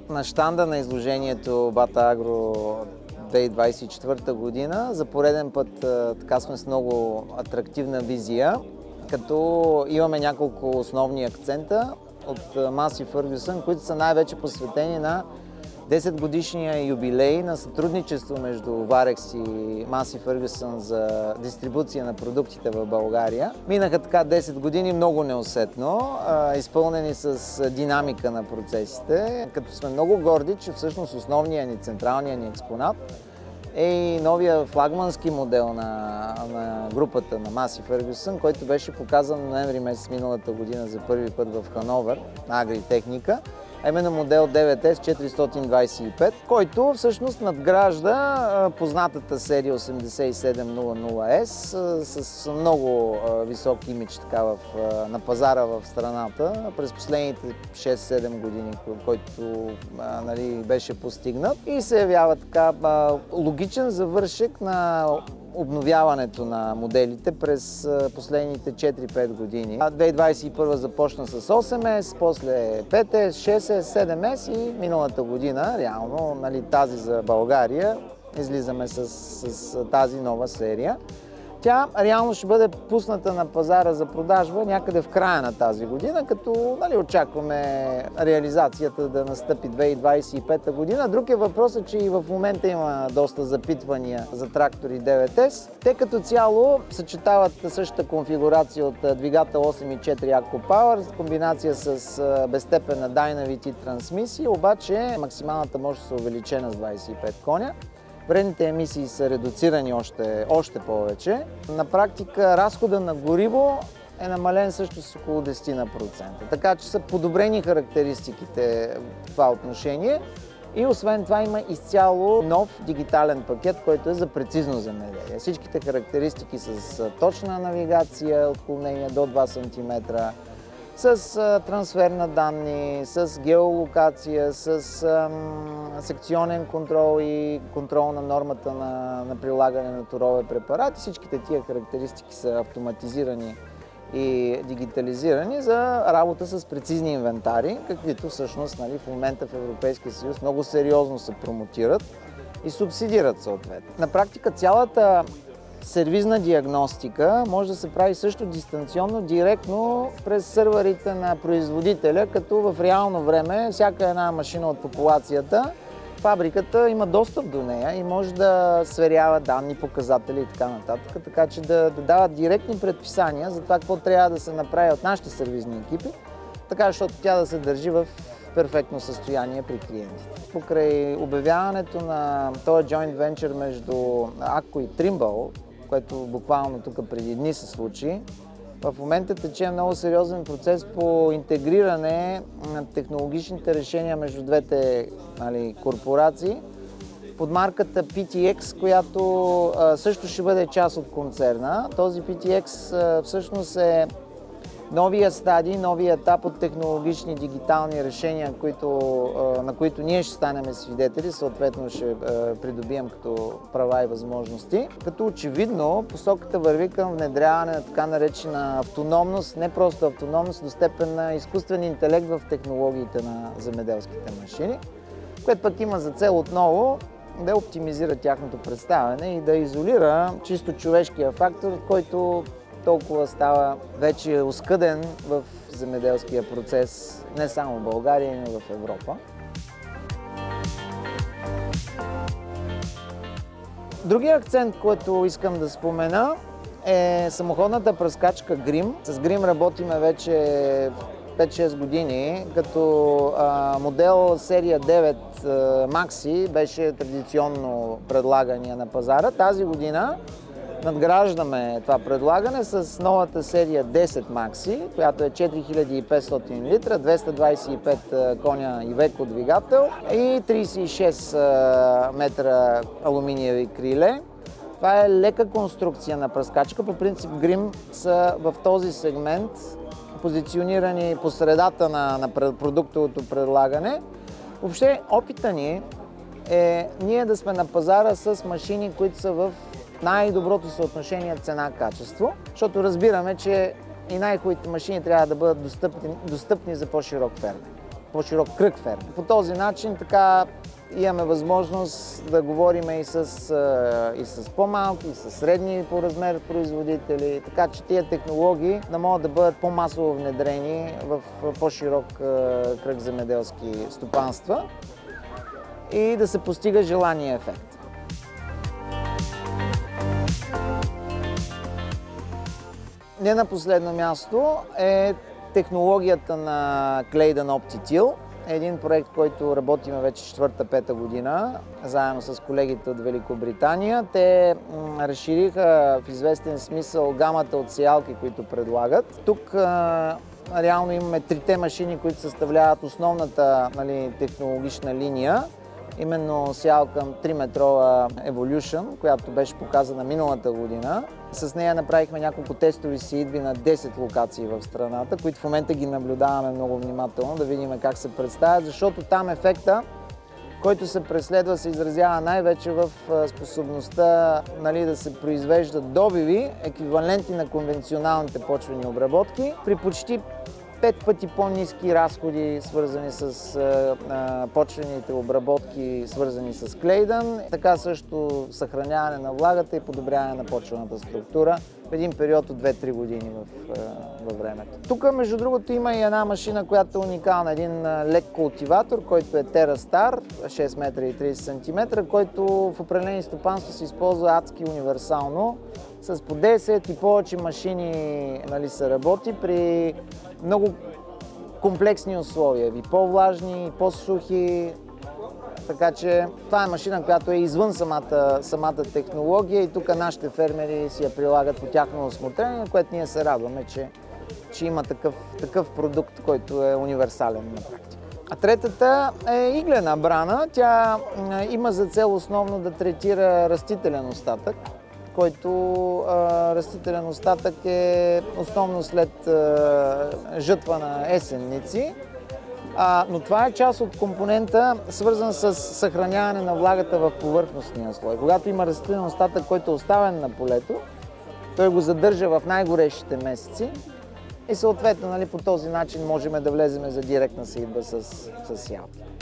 На щанда на изложението Бата Агро 2024 година за пореден път така сме с много атрактивна визия, като имаме няколко основни акцента от Маси Фъргюсън, които са най-вече посветени на 10-годишния юбилей на сътрудничество между Варекс и Маси Фъргюсън за дистрибуция на продуктите в България. Минаха така 10 години много неусетно, изпълнени с динамика на процесите, като сме много горди, че всъщност основният ни, централният ни експонат е и новия флагмански модел на групата на Маси Фъргюсън, който беше показан ноември месец миналата година за първи път в Хановер на Агритехника. Именно модел 9S425, който всъщност надгражда познатата серия 8700S с много висок имидж на пазара в страната през последните 6-7 години, който беше постигнат и се явява така логичен завършек на обновяването на моделите през последните 4-5 години. 2021 започна с 8S, после 5S, 6S, 7S и миналата година, реално, тази за България, излизаме с тази нова серия. Тя реално ще бъде пусната на пазара за продажба някъде в края на тази година, като очакваме реализацията да настъпи 2025 година. Друг е въпросът, че и в момента има доста запитвания за трактори 9S. Те като цяло съчетават същата конфигурация от двигател 8.4 AccuPower, комбинация с безстепенна Dyna-VT трансмисия, обаче максималната мощност е увеличена с 25 коня. Вредните емисии са редуцирани още повече. На практика разхода на гориво е намален също с около 10%. Така че са подобрени характеристиките в това отношение. И освен това има изцяло нов дигитален пакет, който е за прецизно земеделие. Всичките характеристики с точна навигация, отклонение до 2 см, с трансфер на данни, с геолокация, с секционен контрол и контрол на нормата на прилагане на торове препарати. Всичките тия характеристики са автоматизирани и дигитализирани за работа с прецизни инвентари, каквито всъщност в момента в Европейския съюз много сериозно се промотират и субсидират съответно. На практика цялата сервизна диагностика може да се прави също дистанционно, директно през сървърите на производителя, като в реално време всяка една машина от популацията, фабриката има достъп до нея и може да сверява данни, показатели и така нататък, така че да дава директни предписания за това какво трябва да се направи от нашите сервизни екипи, така защото тя да се държи в перфектно състояние при клиентите. Покрай обявяването на този joint venture между Акко и Trimble, което буквално тук преди дни се случи, в момента тече много сериозен процес по интегриране на технологичните решения между двете корпорации под марката PTX, която също ще бъде част от концерна. Този PTX всъщност е новия стадий, новия етап от технологични дигитални решения, на които ние ще станем свидетели, съответно ще придобием като права и възможности. Като очевидно посоката върви към внедряване на така наречена автономност, не просто автономност, до степен на изкуствен интелект в технологиите на земеделските машини, което пък има за цел отново да оптимизира тяхното представяне и да изолира чисто човешкия фактор, който толкова става вече оскъден в земеделския процес не само в България, но и в Европа. Другия акцент, който искам да спомена, е самоходната пръскачка Грим. С Грим работиме вече 5-6 години, като модел серия 9 Maxi беше традиционно предлагания на пазара. Тази година надграждаме това предлагане с новата серия 10 Maxi, която е 4500 литра, 225 коня Iveco двигател и 36 метра алуминиеви криле. Това е лека конструкция на пръскачка. По принцип Грим са в този сегмент позиционирани по средата на продуктовото предлагане. Въобще опита ни е ние да сме на пазара с машини, които са в най-доброто съотношение цена-качество, защото разбираме, че и най-хубавите машини трябва да бъдат достъпни за по-широк фермер. по-широк кръг ферми. По този начин така имаме възможност да говорим и с по-малки, и с средни по размер производители, така че тия технологии да могат да бъдат по-масово внедрени в по-широк кръг земеделски стопанства и да се постига желания ефект. Не на последно място е технологията на Claydon OptiTill. Един проект, който работим вече 4-5 година, заедно с колегите от Великобритания. Те разшириха в известен смисъл гамата от сеялки, които предлагат. Тук реално имаме 3 машини, които съставляват основната технологична линия. Именно сеялка 3-метрова Evolution, която беше показана миналата година. С нея направихме няколко тестови сеитби на 10 локации в страната, които в момента ги наблюдаваме много внимателно, да видим как се представят, защото там ефекта, който се преследва, се изразява най-вече в способността да се произвеждат добиви, еквивалентни на конвенционалните почвени обработки, при почти 5 пъти по-ниски разходи, свързани с почвените обработки, свързани с Claydon. Така също съхраняване на влагата и подобряване на почвената структура в един период от 2-3 години във времето. Тук, между другото, има и една машина, която е уникална. Един лек култиватор, който е TerraStar, 6 метра и 30 см, който в определени стопанства се използва адски универсално. С по 10 и повече машини се работи при много комплексни условия, и по-влажни, и по-сухи. Така че това е машина, която е извън самата технология и тук нашите фермери си я прилагат по тяхно усмотрение, което ние се радваме, че има такъв продукт, който е универсален на практика. А третата е иглена брана. Тя има за цел основно да третира растителен остатък, който растителен остатък е основно след жътва на есенници. Но това е част от компонента, свързан с съхраняване на влагата в повърхностния слой. Когато има растителен остатък, който е оставен на полето, той го задържа в най-горещите месеци и съответно по този начин можем да влезем за директна сеитба с сеялки.